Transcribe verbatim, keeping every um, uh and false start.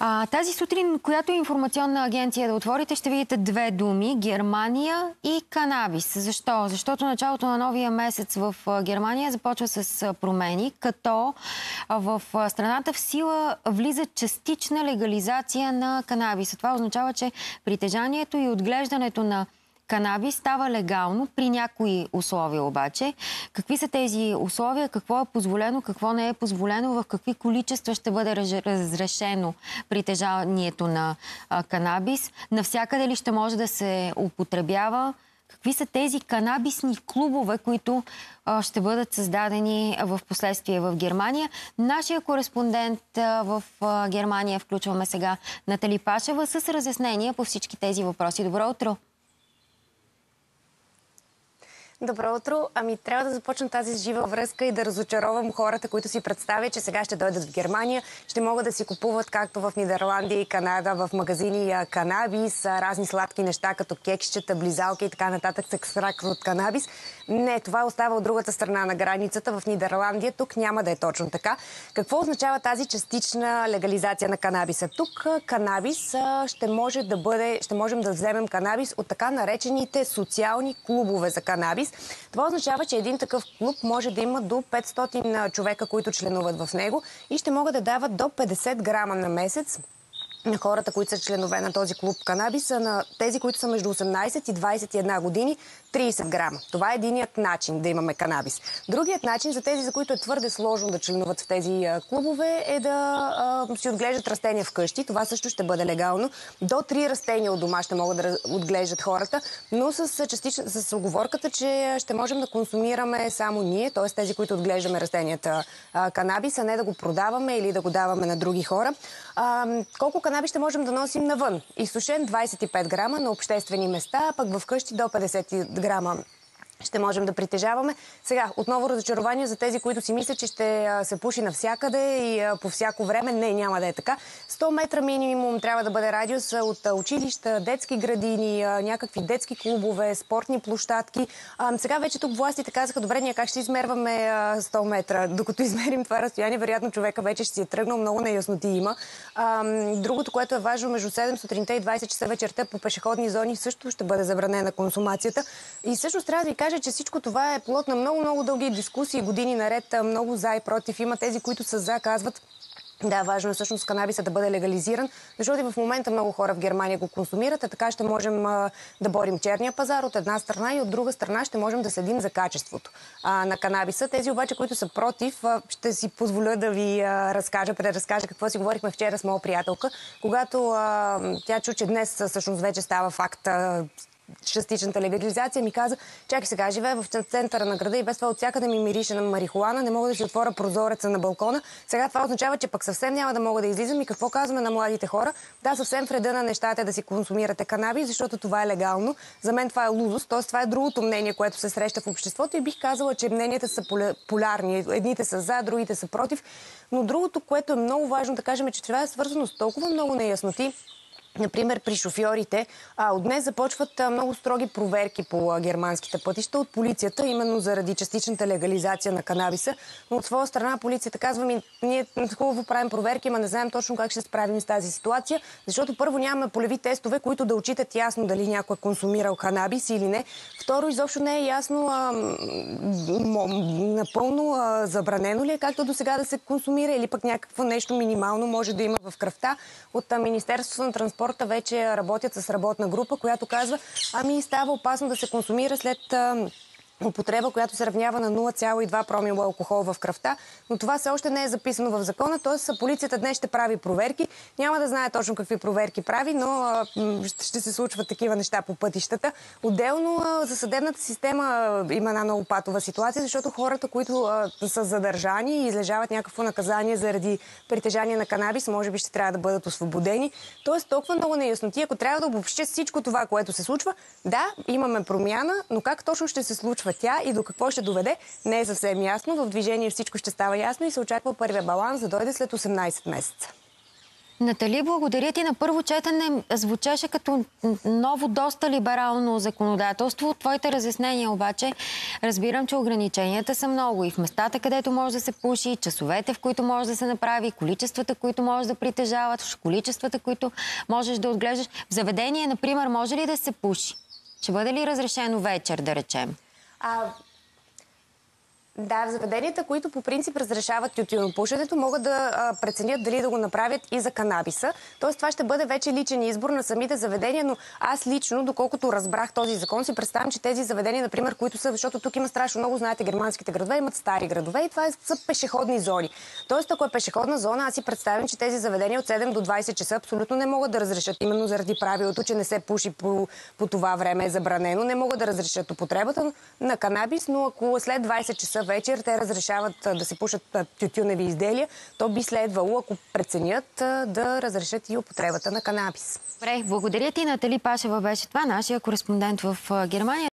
А, тази сутрин, която информационна агенция да отворите, ще видите две думи – Германия и канабис. Защо? Защото началото на новия месец в Германия започва с промени, като в страната в сила влиза частична легализация на канабис. Това означава, че притежанието и отглеждането на канабис става легално при някои условия обаче. Какви са тези условия? Какво е позволено? Какво не е позволено? В какви количества ще бъде разрешено притежанието на а, канабис? Навсякъде ли ще може да се употребява? Какви са тези канабисни клубове, които а, ще бъдат създадени в последствие в Германия? Нашия кореспондент а, в а, Германия, включваме сега Натали Пашева, с разяснения по всички тези въпроси. Добро утро! Добро утро. Ами трябва да започна тази жива връзка и да разочаровам хората, които си представят, че сега ще дойдат в Германия, ще могат да си купуват, както в Нидерландия и Канада, в магазини канабис, разни сладки неща, като кексчета, близалки и така нататък с екстракт от канабис. Не, това остава от другата страна на границата, в Нидерландия. Тук няма да е точно така. Какво означава тази частична легализация на канабиса? Тук канабис ще може да бъде, ще можем да вземем канабис от така наречените социални клубове за канабис. Това означава, че един такъв клуб може да има до петстотин човека, които членуват в него и ще могат да дават до петдесет грама на месец на хората, които са членове на този клуб канабис, са на тези, които са между осемнайсет и двайсет и една години, трийсет грама. Това е единият начин да имаме канабис. Другият начин за тези, за които е твърде сложно да членуват в тези клубове, е да а, си отглеждат растения вкъщи. Това също ще бъде легално. До три растения от дома ще могат да отглеждат хората, но с, частично, с оговорката, че ще можем да консумираме само ние, т.е. тези, които отглеждаме растенията а, канабис, а не да го продаваме или да го даваме на други хора. А, колко канабис ще можем да носим навън? Изсушен двайсет и пет грама на обществени места, а пък вкъщи до петдесет грама ще можем да притежаваме. Сега, отново разочарование за тези, които си мислят, че ще се пуши навсякъде и по всяко време. Не, няма да е така. сто метра минимум трябва да бъде радиус от училища, детски градини, някакви детски клубове, спортни площадки. Сега вече тук властите казаха, добре, ние как ще измерваме сто метра? Докато измерим това разстояние, вероятно човека вече ще си е тръгнал, много неясноти има. Другото, което е важно, между седем сутринта и двайсет часа вечерта по пешеходни зони също ще бъде забранена консумацията. И всъщност трябва да ви кажа, че всичко това е плод на много-много дълги дискусии, години наред, много за и против. Има тези, които са за, казват, да, важно е всъщност канабиса да бъде легализиран, защото и в момента много хора в Германия го консумират, а така ще можем а, да борим черния пазар от една страна и от друга страна ще можем да следим за качеството а, на канабиса. Тези обаче, които са против, а, ще си позволя да ви а, разкажа, преразкажа какво си говорихме вчера с моя приятелка, когато а, тя чу, че днес всъщност вече става факт а, частичната легализация, ми каза, чакай сега, живея в центъра на града и без това от всякъде ми мирише на марихуана, не мога да си отворя прозореца на балкона. Сега това означава, че пък съвсем няма да мога да излизам и какво казваме на младите хора? Да, съвсем в реда на нещата е да си консумирате канабис, защото това е легално. За мен това е лудост, т.е. това е другото мнение, което се среща в обществото и бих казала, че мненията са полярни. Едните са за, другите са против. Но другото, което е много важно да кажем, е, че това е свързано с толкова много неясноти. Например, при шофьорите. А, от днес започват а, много строги проверки по а, германските пътища от полицията, именно заради частичната легализация на канабиса. Но от своя страна полицията казва ми, ние хубаво правим проверки, но не знаем точно как ще се справим с тази ситуация, защото първо нямаме полеви тестове, които да отчитат ясно дали някой е консумирал канабис или не. Второ, изобщо не е ясно а, напълно а, забранено ли е, както до сега да се консумира, или пък някакво нещо минимално може да има в кръвта. От а, Министерството на транспорта Спорта вече работят с работна група, която казва, ами става опасно да се консумира след а, употреба, която се равнява на нула цяло и две промила алкохол в кръвта, но това все още не е записано в закона, т.е. полицията днес ще прави проверки. Няма да знае точно какви проверки прави, но а, ще се случват такива неща по пътищата. Отделно а, за съдебната система а, има една много патова ситуация, защото хората, които а, са задържани и излежават някакво наказание заради притежание на канабис, може би ще трябва да бъдат освободени. Тоест толкова много неясноти. Ако трябва да обобщя всичко това, което се случва, да, имаме промяна, но как точно ще се случва тя и до какво ще доведе, не е съвсем ясно. В движение всичко ще става ясно и се очаква първия баланс да дойде след осемнайсет месеца. Натали, благодаря ти. На първо четене звучеше като ново, доста либерално законодателство. Твоите разяснения обаче разбирам, че ограниченията са много и в местата, където може да се пуши, часовете, в които може да се направи, количествата, които може да притежават, количествата, които можеш да отглеждаш. В заведение, например, може ли да се пуши? Ще бъде ли разрешено вечер, да речем? А... Да, в заведенията, които по принцип разрешават тютюнопушенето, могат да а, преценят дали да го направят и за канабиса. Тоест това ще бъде вече личен избор на самите заведения, но аз лично, доколкото разбрах този закон, си представям, че тези заведения, например, които са, защото тук има страшно много, знаете, германските градове имат стари градове и това са пешеходни зони. Тоест, ако е пешеходна зона, аз си представям, че тези заведения от седем до двайсет часа абсолютно не могат да разрешат, именно заради правилото, че не се пуши по, по това време е забранено, не могат да разрешат употребата на канабис, но ако след двайсет часа вечер те разрешават да се пушат тютюневи изделия, то би следвало, ако преценят, да разрешат и употребата на канабис. Добре, благодаря ти. Натали Пашева беше това, нашия кореспондент в Германия.